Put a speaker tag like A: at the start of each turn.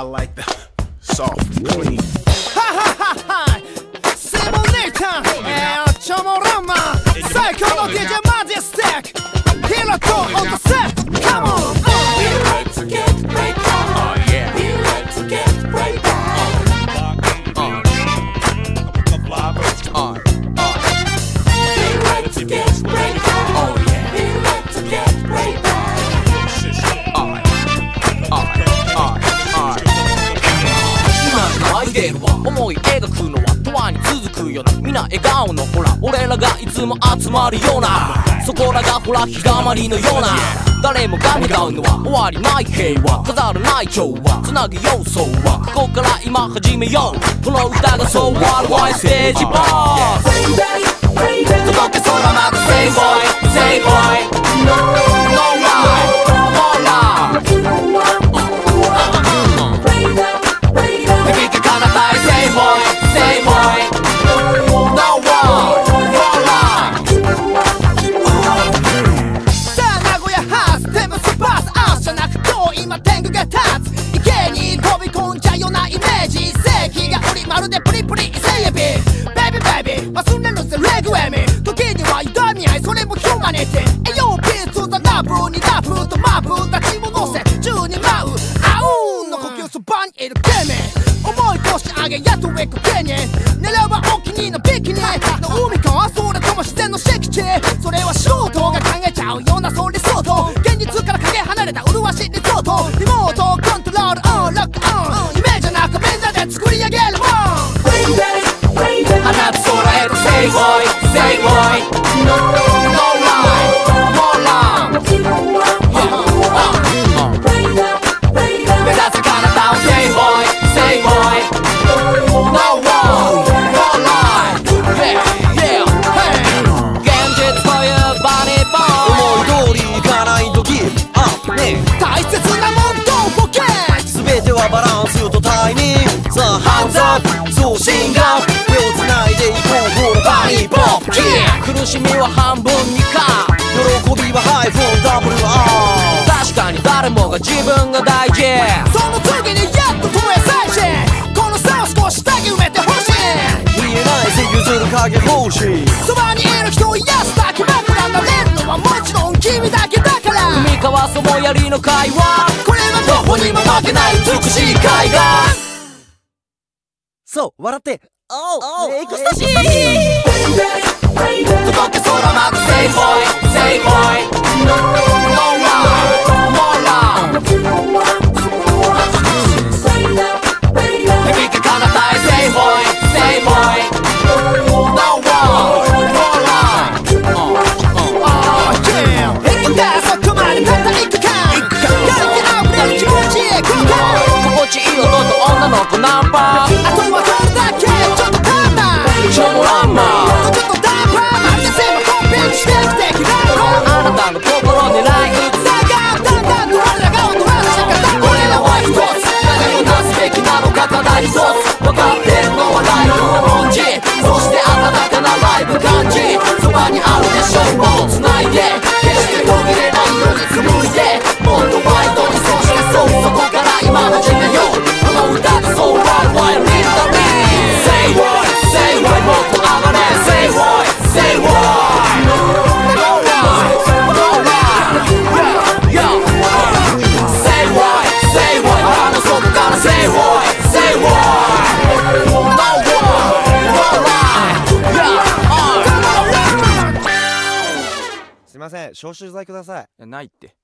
A: I like the soft, clean.
B: Ha ha ha ha! シーモネーター、チョモランマ最高の DJ マジスティックヒロトオンザセット Come on!
C: Be ready to get break on. Be ready to get break on. Be ready to get break on. Be ready to get break on.
D: アイデルは思い描くのは永遠に続くよな。皆笑顔のほら俺らがいつも集まるようなそこらがほら日だまりのような誰もが願うのは終わりない平和飾るない調和つなぐ要素はここから今始めようこの歌がそうワールドワイステージボース届け空まく Say boy Say boy No lie No lie響け彼方へ Say boy Say boy No one No lie
B: さあ名古屋発テムスパースアースじゃなく今日今天狗が立つ池に飛び込んじゃうようなイメージ正気がおりまるでプリプリ伊勢エビベイビーベイビー忘れるぜレグウェミ時には痛み合いそれもヒューマニティ栄養ピースザラブにラブとマブ立ちも乗せ宙に舞うアウーの呼吸そばにいるケミ思い越し上げやっとウェイクケニ狙うはお気に入りのビキニの海かそれとも自然の敷地それは素人が考えちゃうようなそう理想と現実からかけ離れた麗しいリゾートリモートコントロールオンロックオン夢じゃなくみんなで作り上げるもん
D: 放つ空へと Say boy Say boy No lie No lie 目指す彼方を Say boy Say boy No one No lie Yeah Yeah 現実というバニーボー
E: 思い通りいかないと Give up ね
B: 大切なもんとボケ
E: 全てはバランスとタイミングさあハンズアップ送信が手をつないでいこうほらバニーポップ
D: 苦しみは半分にか
E: 喜びはハイフォン WR
D: 確かに誰もが自分が大事
B: その次にやっと投影再生この差を少しだけ埋めてほしい
E: 見えない背譲る影欲しい
B: そばにいる人を癒すだけ枕なれるのはもちろん君だけだから
D: 踏み交わす思いやりの会話
B: これはどこにも負けない美しい絵画
E: そう笑ってエクスタシー
D: 届け空まく Say boy Say boy No lie No lie 響け彼方へ Say boy Say boy No one No lie
B: いったそこまでたった行くか元気あふれる気持ちへ行こうか
D: 心地いい男と女の子ナンパ
B: あとはどれだけちょっとタンバ
D: チョモランマ
B: ちょっとダンパーまるで全部コンピュートしてきてきら
D: あなたの心狙い撃つ
B: だがだんだんと我らが踊らし方
D: 俺らは一つ誰をなすべきなのかただ一つ分かってるのはライフの文字そして温かなライブ感じそばにあるでしょうもうつないで決して途切れないように紡いでもっとワイドにそしてそこから今始めようこの歌がそうワイルドワイルドリーダー Say what Say what もっと上がれ Say what Say what No lie No lie Yo Say what Say what 腹の底から Say what Say what No one No lie
E: すいません消臭剤ください
F: ないって